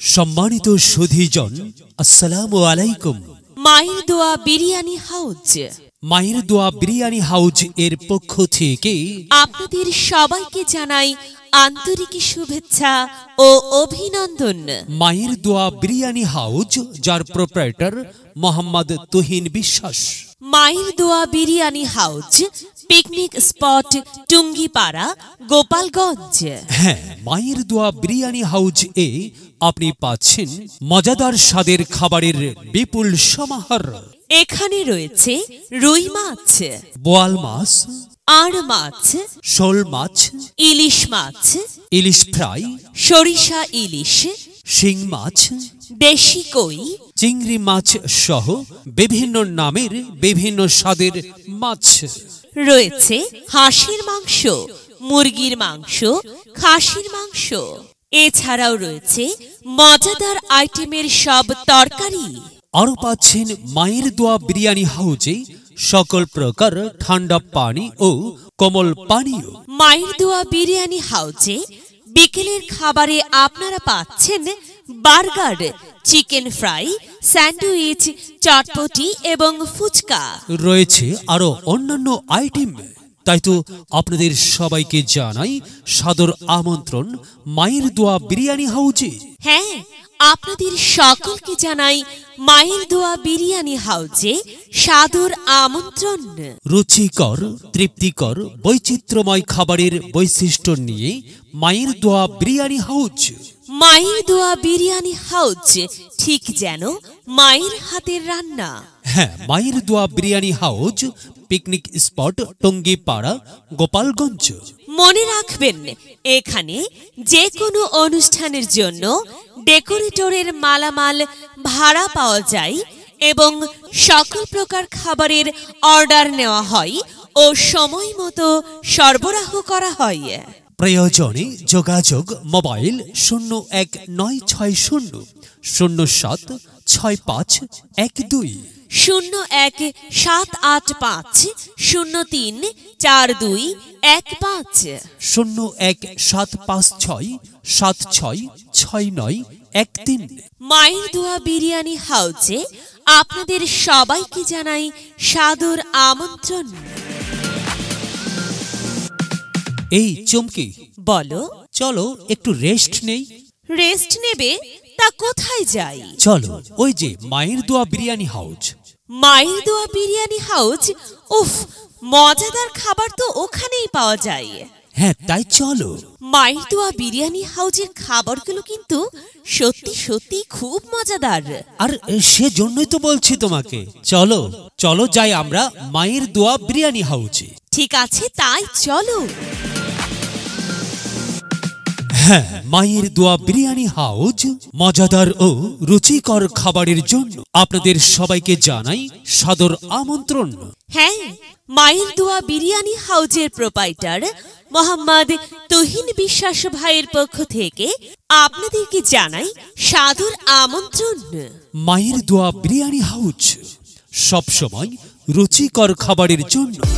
সম্মানিত সুধীজন, আসসালামু আলাইকুম। মায়ের দোয়া বিরিয়ানি হাউজ, মায়ের দোয়া বিরিয়ানি হাউজ এর পক্ষ থেকে আপনাদের সবাইকে জানাই আন্তরিক শুভেচ্ছা ও অভিনন্দন। মায়ের দোয়া বিরিয়ানি হাউজ, যার প্রোপ্রাইটার মোহাম্মদ তুহিন বিশ্বাস। মায়ের দোয়া biryani house, picnic spot Tungipara, Gopalganj. হ্যাঁ, মায়ের দোয়া বিরিয়ানি হাউজ এ আপনি পাচ্ছেন মজাদার স্বাদের খাবারের বিপুল সমাহার। এখানে রয়েছে রুই মাছ, বোয়াল মাছ, আর মাছ, শোল মাছ, ইলিশ মাছ, ইলিশ ফ্রাই, সরিষা ইলিশ, শিং মাছ, দেশি কই, চিংড়ি মাছ সহ বিভিন্ন নামের বিভিন্ন স্বাদের মাছ। রয়েছে হাঁসের মাংস, মুরগির মাংস, খাসির মাংস। এছাড়াও রয়েছে মজাদার আইটেমের সব তরকারি। আরও পাচ্ছেন মায়ের দোয়া বিরিয়ানি হাউজে সকল প্রকার ঠান্ডা পানি ও কোমল পানীয়। মায়ের দোয়া বিরিয়ানি হাউজে বিকেলের খাবারে আপনারা পাচ্ছেন burger, chicken fry, sandwich, chotpoti এবং ফুচকা। রয়েছে আরও অন্যান্য আইটেম। তাই তো আপনাদের সবাইকে জানাই সাদর আমন্ত্রণ মায়ের দোয়া বিরিয়ানি হাউজে। হ্যাঁ, আপনাদের সকলকে জানাই মায়ের দোয়া বিরিয়ানি হাউজে সাদর আমন্ত্রণ। রুচিকর, তৃপ্তিকর, বৈচিত্র্যময় খাবারের বৈশিষ্ট্য নিয়ে মায়ের দোয়া বিরিয়ানি হাউজ। মায়ের দোয়া বিরিয়ানি হাউজ ঠিক যেন মায়ের হাতের রান্না। হ্যাঁ, মায়ের দোয়া biryani house, picnic spot Tungipara, Gopalganj. মনে রাখবেন, এখানে যে কোনো অনুষ্ঠানের জন্য ডেকোরেটরের মালামাল ভাড়া পাওয়া যায় এবং সকল প্রকার খাবারের অর্ডার নেওয়া হয় ও সময় মতো সরবরাহ করা হয়। প্রয়োজনে যোগাযোগ মোবাইল 0190076512, 017850342115, 017567666913। মায়ের দোয়া বিরিয়ানি হাউজে আপনাদের সবাইকে জানাই সাদর আমন্ত্রণ। এই চমকি, বলো, চলো একটু রেস্ট নেই। রেস্ট নেবে? তা কোথায় যাই? চলো ওই যে মায়ের দোয়া বিরিয়ানি হাউজ। মায়ের দোয়া বিরিয়ানি হাউজ? উফ, মজাদার খাবার তো ওখানেই পাওয়া যায়। হ্যাঁ, তাই চলো। মায়ের দোয়া বিরিয়ানি হাউজের খাবারগুলো কিন্তু সত্যি সত্যি খুব মজাদার। আর সেজন্যই তো বলছি তোমাকে, চলো চলো যাই আমরা মায়ের দোয়া বিরিয়ানি হাউজে। ঠিক আছে, তাই চলো। হ্যাঁ, মায়ের দোয়া বিরিয়ানি হাউজ মজাদার ও রুচিকর খাবারের জন্য আপনাদের সবাইকে জানাই সাদর আমন্ত্রণ। হ্যাঁ, মায়ের দোয়া বিরিয়ানি হাউজের প্রোপাইটার মোহাম্মদ তুহিন বিশ্বাস ভাইয়ের পক্ষ থেকে আপনাদেরকে জানাই সাদর আমন্ত্রণ। মায়ের দোয়া বিরিয়ানি হাউজ সবসময় রুচিকর খাবারের জন্য।